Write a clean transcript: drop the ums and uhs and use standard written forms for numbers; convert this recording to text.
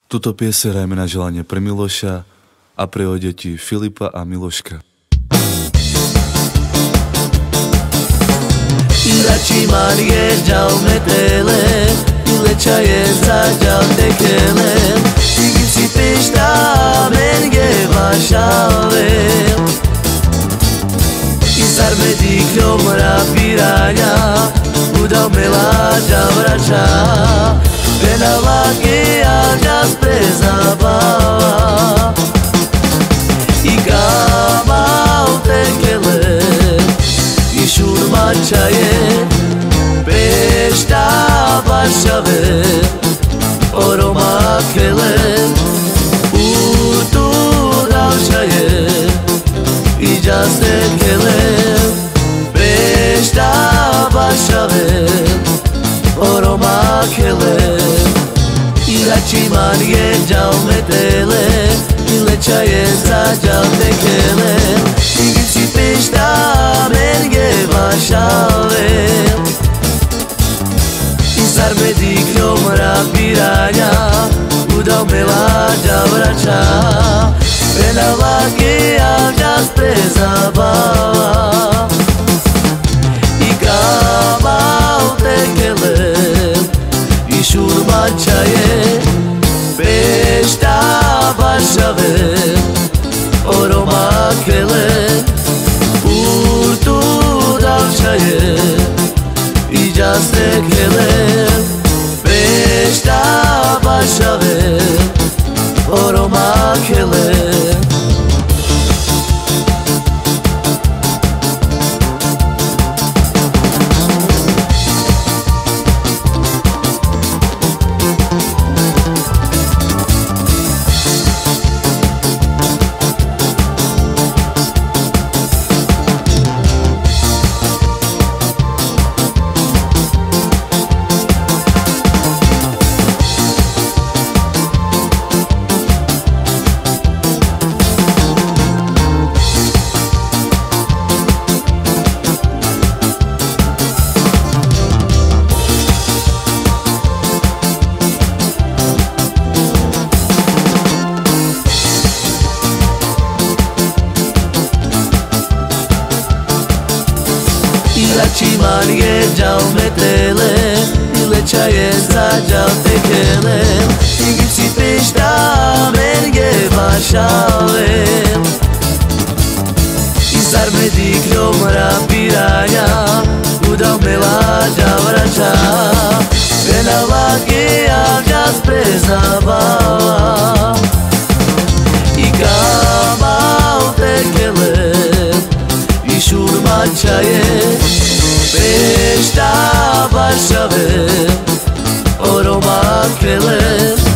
Tuto pieseň hrajeme na želanie pre Miloša a pre jeho deti Filipa a Miloška. Irači Marije džal metele, Ileća je zađal tekele, Igi si pešta menge vašale. Izar me dikljom rapiranja, Udao me lađa vraća, Pena lake alđa sprezabava. I gama u tekele, I šurma čaje, Pešta vašave, Oroma kele, Urtu davšaje, I džaste kele, Pešta vašave, Oroma kele. Irači Marije džal metele, Ileća je zađal tekele, Igi si pešta menge vašale. Izar me dikljom rapiranja, Udao me lađa vraća, Pena lake alđa sprezabava. I gama u tekele, I šurma čaje, Pešta vašave, Oroma kele, Urtu davšaje, I džaste kele, Pešta vašave, Oroma kele. Irači Marije džal metele, Ileća je zađal tekele, Igi si pešta menge vašale. Izar me dikljom rapiranja, Udao me lađa vraća, Pena lake alđa sprezabava. I gama u tekele, I šurma čaje, Pešta vašave, Oroma kele.